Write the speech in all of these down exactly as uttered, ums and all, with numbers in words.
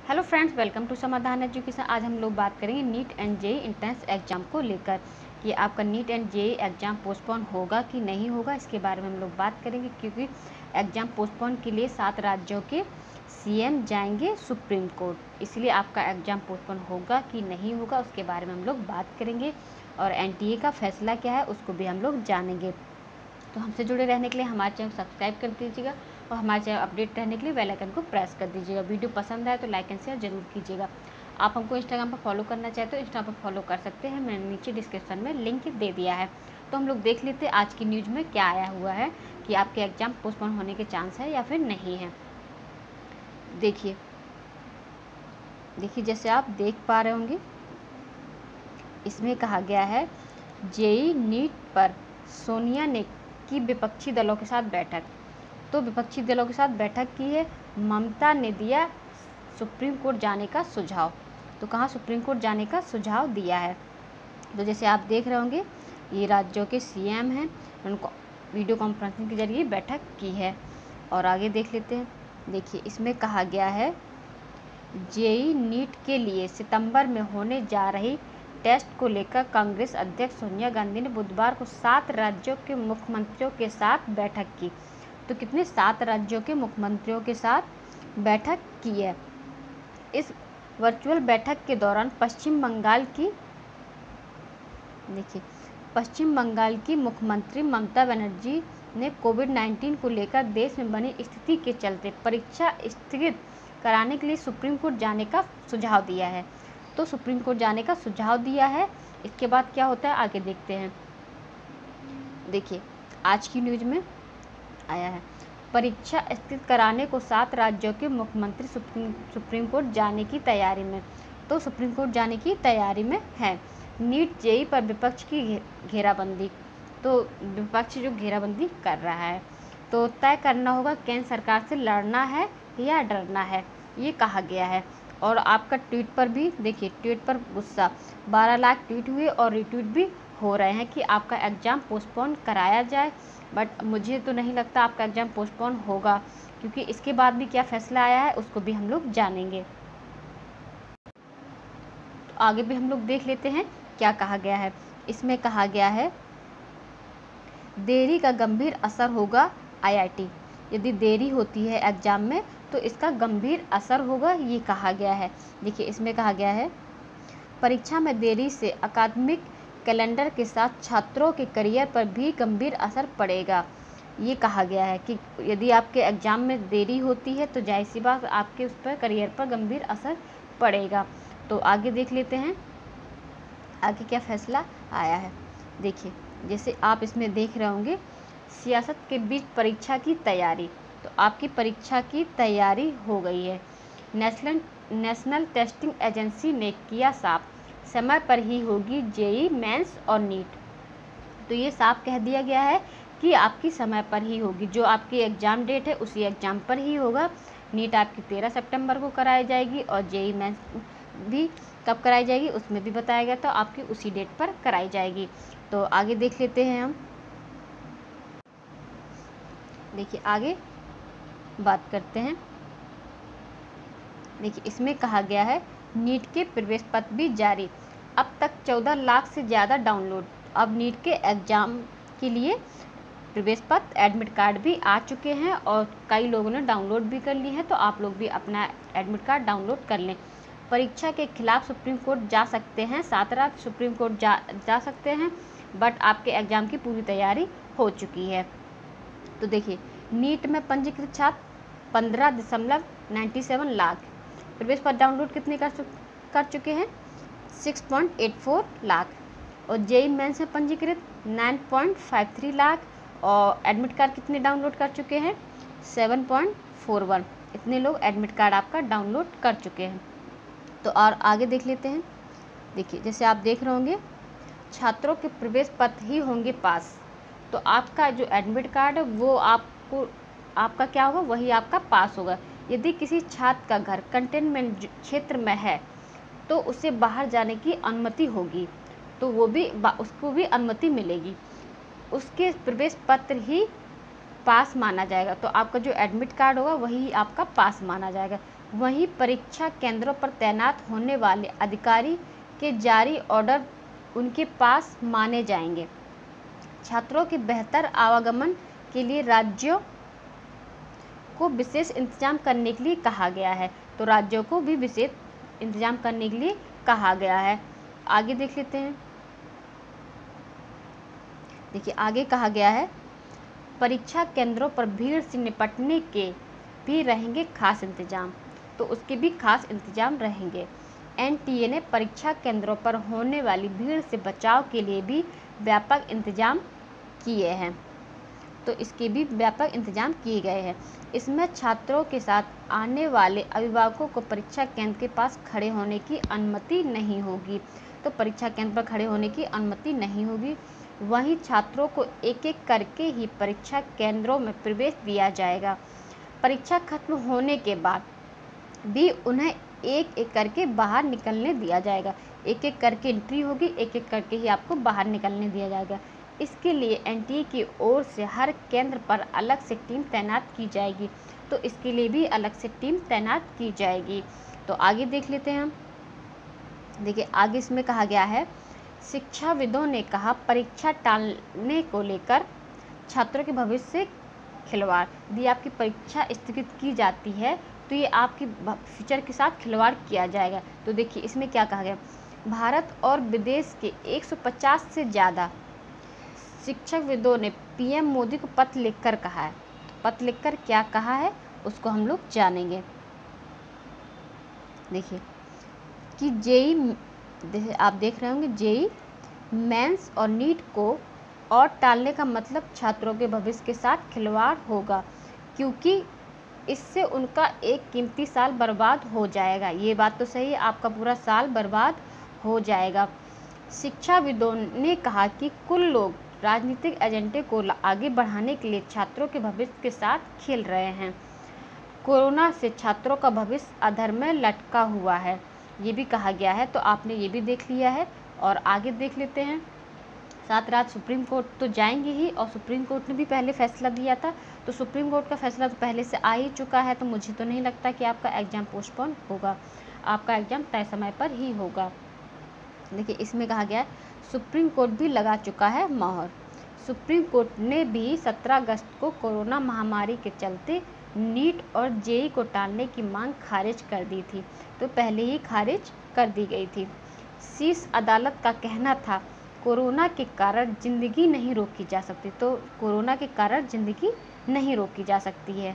Hello friends, welcome to Samadhan Education. आज हम लोग बात करेंगे NEET and JEE entrance exam को लेकर कि आपका NEET and JEE exam postpone होगा कि नहीं होगा। इसके बारे में हम लोग बात करेंगे क्योंकि एग्जाम पोस्टपोन के लिए सात राज्यों के सीएम जाएंगे सुप्रीम कोर्ट, इसलिए आपका एग्जाम पोस्टपोन होगा कि नहीं होगा उसके बारे में हम लोग बात करेंगे और एनटीए का फैसला क्या है उसको भी हम लोग जानेंगे। तो हमसे जुड़े रहने के लिए हमारे चैनल सब्सक्राइब कर दीजिएगा और हमारे चैनल अपडेट रहने के लिए बेल आइकन को प्रेस कर दीजिएगा। वीडियो पसंद आए तो लाइक एंड शेयर जरूर कीजिएगा। आप हमको इंस्टाग्राम पर फॉलो करना चाहते हो इंस्टा पर फॉलो कर सकते हैं, मैंने नीचे डिस्क्रिप्शन में लिंक दे दिया है। तो हम लोग देख लेते हैं आज की न्यूज़ में क्या आया हुआ है कि आपके एग्जाम पोस्टपोन होने के चांस है या फिर नहीं है। देखिए देखिए जैसे आप देख पा रहे होंगे, इसमें कहा गया है जेई नीट पर सोनिया ने की विपक्षी दलों के साथ बैठक। तो विपक्षी दलों के साथ बैठक की है। ममता ने दिया सुप्रीम कोर्ट जाने का सुझाव। तो कहाँ सुप्रीम कोर्ट जाने का सुझाव दिया है। तो जैसे आप देख रहे होंगे, ये राज्यों के सीएम हैं, उनको वीडियो कॉन्फ्रेंसिंग के जरिए बैठक की है। और आगे देख लेते हैं। देखिए इसमें कहा गया है जेई नीट के लिए सितंबर में होने जा रही टेस्ट को लेकर कांग्रेस अध्यक्ष सोनिया गांधी ने बुधवार को सात राज्यों के मुख्यमंत्रियों के साथ बैठक की। तो कितने सात राज्यों के मुख्यमंत्रियों के साथ बैठक की है। इस वर्चुअल बैठक के दौरान पश्चिम बंगाल की देखिए पश्चिम बंगाल की मुख्यमंत्री ममता बनर्जी ने कोविड नाइन्टीन को लेकर देश में बनी स्थिति के चलते परीक्षा स्थगित कराने के लिए सुप्रीम कोर्ट जाने का सुझाव दिया है। तो सुप्रीम कोर्ट जाने का सुझाव दिया है। इसके बाद क्या होता है आगे देखते हैं। देखिए आज की न्यूज़ में आया है परीक्षा स्थगित कराने को सात राज्यों के मुख्यमंत्री सुप्रीम सुप्रीम कोर्ट जाने की तैयारी में। तो सुप्रीम कोर्ट जाने की तैयारी में है। नीट जेई पर विपक्ष की घेराबंदी। तो विपक्ष जो घेराबंदी कर रहा है, तो तय करना होगा केंद्र सरकार से लड़ना है या डरना है, ये कहा गया है। और आपका ट्वीट पर भी देखिए, ट्वीट पर गुस्सा बारह लाख ट्वीट हुए और रिट्वीट भी हो रहे हैं कि आपका एग्ज़ाम पोस्टपोन कराया जाए। बट मुझे तो नहीं लगता आपका एग्ज़ाम पोस्टपोन होगा, क्योंकि इसके बाद भी क्या फैसला आया है उसको भी हम लोग जानेंगे। तो आगे भी हम लोग देख लेते हैं क्या कहा गया है। इसमें कहा गया है देरी का गंभीर असर होगा आईआईटी। यदि देरी होती है एग्ज़ाम में तो इसका गंभीर असर होगा, ये कहा गया है। देखिए इसमें कहा गया है परीक्षा में देरी से अकादमिक कैलेंडर के साथ छात्रों के करियर पर भी गंभीर असर पड़ेगा। ये कहा गया है कि यदि आपके एग्ज़ाम में देरी होती है तो जाहिर सी बात आपके उस पर करियर पर गंभीर असर पड़ेगा। तो आगे देख लेते हैं आगे क्या फैसला आया है। देखिए जैसे आप इसमें देख रहे होंगे सियासत के बीच परीक्षा की तैयारी। तो आपकी परीक्षा की तैयारी हो गई है। नेशनल नेशनल टेस्टिंग एजेंसी ने किया साफ, समय पर ही होगी जेई मेंस और नीट। तो ये साफ कह दिया गया है कि आपकी समय पर ही होगी, जो आपकी एग्ज़ाम डेट है उसी एग्ज़ाम पर ही होगा। नीट आपकी तेरह सितंबर को कराई जाएगी और जेई मेंस भी कब कराई जाएगी उसमें भी बताया गया, तो आपकी उसी डेट पर कराई जाएगी। तो आगे देख लेते हैं हम। देखिए आगे बात करते हैं। देखिए इसमें कहा गया है नीट के प्रवेश पत्र भी जारी। अब तक चौदह लाख से ज़्यादा डाउनलोड। अब नीट के एग्ज़ाम के लिए प्रवेश पत्र एडमिट कार्ड भी आ चुके हैं और कई लोगों ने डाउनलोड भी कर ली है। तो आप लोग भी अपना एडमिट कार्ड डाउनलोड कर लें। परीक्षा के खिलाफ सुप्रीम कोर्ट जा सकते हैं, सात राज्य सुप्रीम कोर्ट जा जा सकते हैं, बट आपके एग्ज़ाम की पूरी तैयारी हो चुकी है। तो देखिए नीट में पंजीकृत छात्र पंद्रह दशमलव नाइन्टी सेवन लाख, प्रवेश पत्र डाउनलोड कितने कर चु, कर चुके हैं six point eight four lakh, और जेई मेंस में पंजीकृत nine point five three lakh, और एडमिट कार्ड कितने डाउनलोड कर चुके हैं सेवन पॉइंट फोर वन। इतने लोग एडमिट कार्ड आपका डाउनलोड कर चुके हैं। तो और आगे देख लेते हैं। देखिए जैसे आप देख रहे होंगे छात्रों के प्रवेश पत्र ही होंगे पास। तो आपका जो एडमिट कार्ड है वो आपको आपका क्या होगा, वही आपका पास होगा। यदि किसी छात्र का घर कंटेनमेंट क्षेत्र में है तो उसे बाहर जाने की अनुमति होगी, तो वो भी उसको भी अनुमति मिलेगी। उसके प्रवेश पत्र ही पास माना जाएगा। तो आपका जो एडमिट कार्ड होगा वही आपका पास माना जाएगा। वहीं परीक्षा केंद्रों पर तैनात होने वाले अधिकारी के जारी ऑर्डर उनके पास माने जाएंगे। छात्रों के बेहतर आवागमन के लिए राज्यों को विशेष इंतजाम करने के लिए कहा गया है। तो राज्यों को भी विशेष इंतजाम करने के लिए कहा गया है। आगे देख लेते हैं। देखिए आगे कहा गया है, परीक्षा केंद्रों पर भीड़ से निपटने के भी रहेंगे खास इंतजाम। तो उसके भी खास इंतजाम रहेंगे। एन टी ए ने परीक्षा केंद्रों पर होने वाली भीड़ से बचाव के लिए भी व्यापक इंतजाम किए हैं। तो इसके भी व्यापक इंतजाम किए गए हैं। इसमें छात्रों के साथ आने वाले अभिभावकों को परीक्षा केंद्र के पास खड़े होने की अनुमति नहीं होगी। तो परीक्षा केंद्र पर खड़े होने की अनुमति नहीं होगी। वहीं छात्रों को एक एक करके ही परीक्षा केंद्रों में प्रवेश दिया जाएगा। परीक्षा खत्म होने के बाद भी उन्हें एक एक करके बाहर निकलने दिया जाएगा। एक एक करके एंट्री होगी, एक एक करके ही आपको बाहर निकलने दिया जाएगा। इसके लिए एन टी ए की ओर से हर केंद्र पर अलग से टीम तैनात की जाएगी। तो इसके लिए भी अलग से टीम तैनात की जाएगी। तो आगे देख लेते हैं हम। देखिए आगे इसमें कहा गया है, शिक्षाविदों ने कहा परीक्षा टालने को लेकर छात्रों के भविष्य से खिलवाड़। यदि आपकी परीक्षा स्थगित की जाती है तो ये आपकी फ्यूचर के साथ खिलवाड़ किया जाएगा। तो देखिए इसमें क्या कहा गया, भारत और विदेश के एक सौ पचास से ज़्यादा शिक्षाविदों ने पी एम मोदी को पत्र लिखकर कहा है। तो पत्र लिखकर क्या कहा है उसको हम लोग जानेंगे। देखिए कि जेई, देखिए आप देख रहे होंगे, जेई मेंस और नीट को और टालने का मतलब छात्रों के भविष्य के साथ खिलवाड़ होगा, क्योंकि इससे उनका एक कीमती साल बर्बाद हो जाएगा। ये बात तो सही है, आपका पूरा साल बर्बाद हो जाएगा। शिक्षाविदों ने कहा कि कुल लोग राजनीतिक एजेंडे को आगे बढ़ाने के लिए छात्रों के भविष्य के साथ खेल रहे हैं। कोरोना से छात्रों का भविष्य अधर में लटका हुआ है, ये भी कहा गया है। तो आपने ये भी देख लिया है। और आगे देख लेते हैं। साथ रात सुप्रीम कोर्ट तो जाएंगे ही, और सुप्रीम कोर्ट ने भी पहले फैसला दिया था। तो सुप्रीम कोर्ट का फैसला तो पहले से आ ही चुका है। तो मुझे तो नहीं लगता कि आपका एग्ज़ाम पोस्टपोन होगा, आपका एग्ज़ाम तय समय पर ही होगा। देखिए इसमें कहा गया है, सुप्रीम कोर्ट भी लगा चुका है मोहर। सुप्रीम कोर्ट ने भी सत्रह अगस्त को कोरोना महामारी के चलते नीट और जेई को टालने की मांग खारिज कर दी थी। तो पहले ही खारिज कर दी गई थी। शीर्ष अदालत का कहना था कोरोना के कारण ज़िंदगी नहीं रोकी जा सकती। तो कोरोना के कारण ज़िंदगी नहीं रोकी जा सकती है।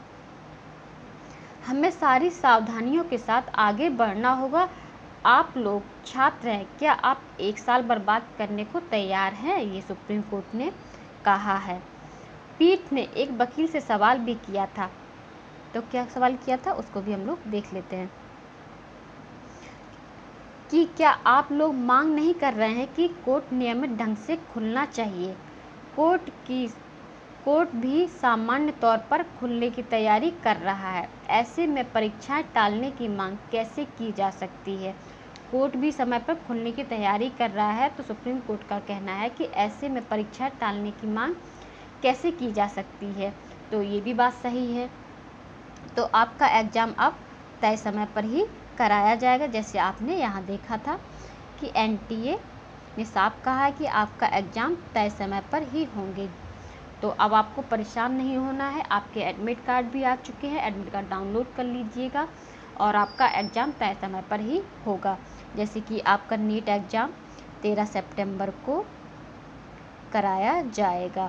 हमें सारी सावधानियों के साथ आगे बढ़ना होगा। आप लोग छात्र हैं, क्या आप एक साल बर्बाद करने को तैयार हैं? ये सुप्रीम कोर्ट ने कहा है। पीठ ने एक वकील से सवाल भी किया था। तो क्या सवाल किया था उसको भी हम लोग देख लेते हैं कि क्या आप लोग मांग नहीं कर रहे हैं कि कोर्ट नियमित ढंग से खुलना चाहिए? कोर्ट की कोर्ट भी सामान्य तौर पर खुलने की तैयारी कर रहा है। ऐसे में परीक्षाएं टालने की मांग कैसे की जा सकती है? कोर्ट भी समय पर खुलने की तैयारी कर रहा है। तो सुप्रीम कोर्ट का कहना है कि ऐसे में परीक्षा टालने की मांग कैसे की जा सकती है। तो ये भी बात सही है। तो आपका एग्ज़ाम अब तय समय पर ही कराया जाएगा। जैसे आपने यहाँ देखा था कि एन टी ए ने साफ कहा है कि आपका एग्ज़ाम तय समय पर ही होंगे। तो अब आपको परेशान नहीं होना है। आपके एडमिट कार्ड भी आ चुके हैं, एडमिट कार्ड डाउनलोड कर लीजिएगा और आपका एग्ज़ाम तय समय पर ही होगा। जैसे कि आपका नीट एग्ज़ाम तेरह सितंबर को कराया जाएगा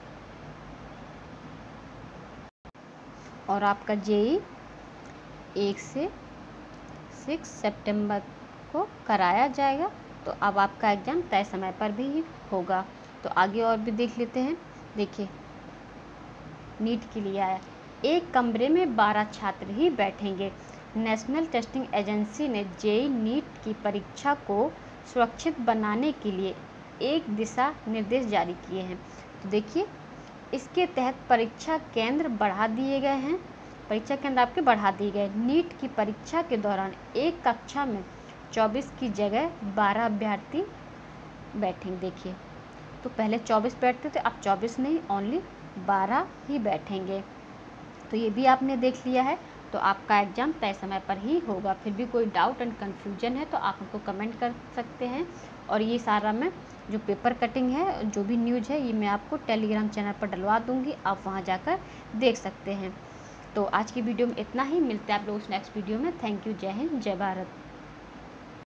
और आपका जेई एक से छह सितंबर को कराया जाएगा। तो अब आपका एग्ज़ाम तय समय पर भी होगा। तो आगे और भी देख लेते हैं। देखिए नीट के लिए आया, एक कमरे में बारह छात्र ही बैठेंगे। नेशनल टेस्टिंग एजेंसी ने जेई नीट की परीक्षा को सुरक्षित बनाने के लिए एक दिशा निर्देश जारी किए हैं। तो देखिए इसके तहत परीक्षा केंद्र बढ़ा दिए गए हैं। परीक्षा केंद्र आपके बढ़ा दिए गए। नीट की परीक्षा के दौरान एक कक्षा में चौबीस की जगह बारह अभ्यर्थी बैठेंगे। देखिए तो पहले चौबीस बैठते थे, अब चौबीस नहीं, ओनली बारह ही बैठेंगे। तो ये भी आपने देख लिया है। तो आपका एग्ज़ाम तय समय पर ही होगा। फिर भी कोई डाउट एंड कन्फ्यूजन है तो आप हमको कमेंट कर सकते हैं। और ये सारा मैं जो पेपर कटिंग है, जो भी न्यूज़ है, ये मैं आपको टेलीग्राम चैनल पर डलवा दूँगी, आप वहाँ जाकर देख सकते हैं। तो आज की वीडियो में इतना ही। मिलते हैं आप लोग उस नेक्स्ट वीडियो में। Thank you. जय हिंद, जय भारत।